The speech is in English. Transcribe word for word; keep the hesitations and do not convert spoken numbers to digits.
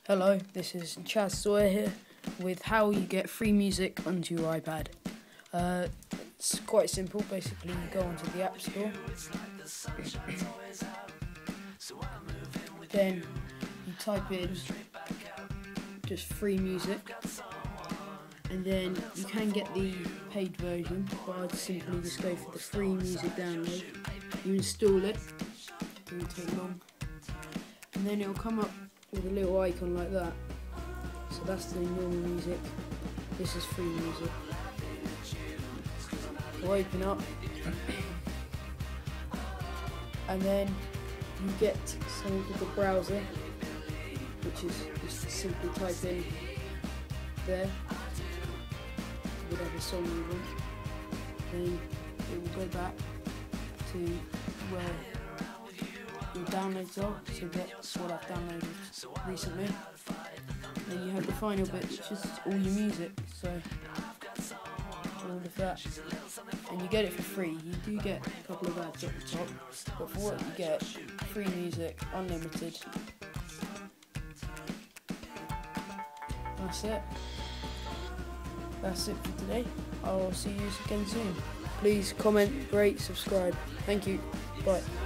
Hello, this is Chaz Sawyer here with how you get free music onto your iPad. Uh, it's quite simple. Basically, you go onto the App Store, then you type in just free music, and then you can get the paid version, but I'd simply just go for the free music download. You install it, it won't take long, and then it'll come up with a little icon like that. So that's the normal music. This is free music. So open up, and then you get something called the browser, which is just simply type in there whatever song you want. Then it will go back to where your downloads are, so that's what I've downloaded recently. Then you have the final bit, which is all your music, so all of that, and you get it for free. You do get a couple of ads at the top, but for what you get, free music, unlimited. That's it. That's it for today. I'll see you again soon. Please comment, rate, subscribe. Thank you. Bye.